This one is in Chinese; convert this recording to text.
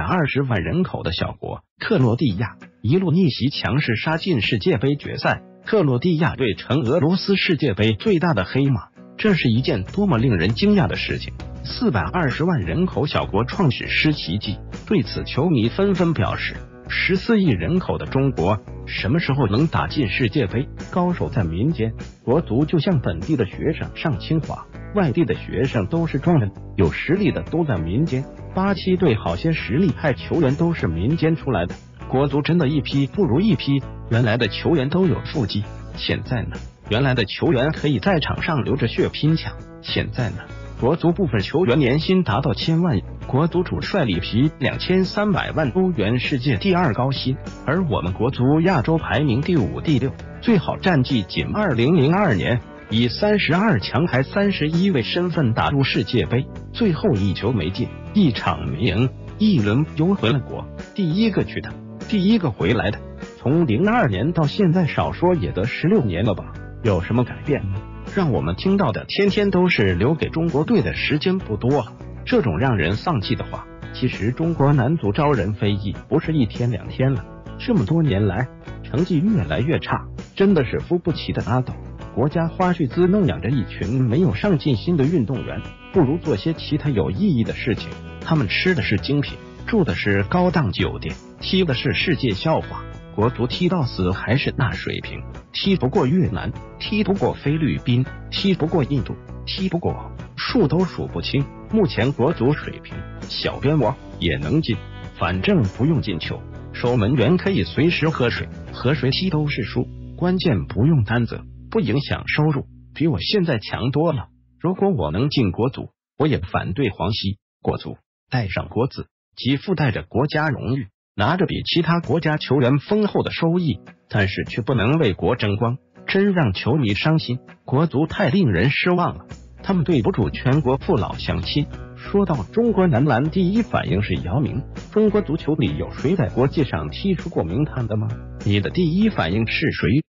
420万人口的小国克罗地亚一路逆袭强势杀进世界杯决赛，克罗地亚队成俄罗斯世界杯最大的黑马，这是一件多么令人惊讶的事情！420万人口小国创史诗奇迹，对此球迷纷纷表示：14亿人口的中国什么时候能打进世界杯？高手在民间，国足就像本地的学生上清华，外地的学生都是状元，有实力的都在民间。87队好些实力派球员都是民间出来的，国足真的一批不如一批。原来的球员都有腹肌，现在呢？原来的球员可以在场上流着血拼抢，现在呢？国足部分球员年薪达到1000万，国足主帅里皮2300万欧元，世界第2高薪，而我们国足亚洲排名第5、第6，最好战绩仅2002年以32强还31位身份打入世界杯，最后一球没进，一场没赢，一轮游回了国，第一个去的，第一个回来的。从02年到现在，少说也得16年了吧？有什么改变呢？让我们听到的天天都是留给中国队的时间不多了，这种让人丧气的话，其实中国男足招人非议不是1天2天了，这么多年来成绩越来越差，真的是扶不起的阿斗。国家花巨资弄养着一群没有上进心的运动员，不如做些其他有意义的事情。他们吃的是精品，住的是高档酒店，踢的是世界笑话。国足踢到死还是那水平，踢不过越南，踢不过菲律宾，踢不过印度，踢不过数都数不清。目前国足水平，小边窝也能进，反正不用进球，守门员可以随时喝水，和谁踢都是输。关键不用担责，不影响收入，比我现在强多了。如果我能进国足，我也反对黄西。国足带上国字，即附带着国家荣誉，拿着比其他国家球员丰厚的收益，但是却不能为国争光，真让球迷伤心。国足太令人失望了，他们对不住全国父老乡亲。说到中国男篮，第一反应是姚明。中国足球里有谁在国际上踢出过名堂的吗？你的第一反应是谁？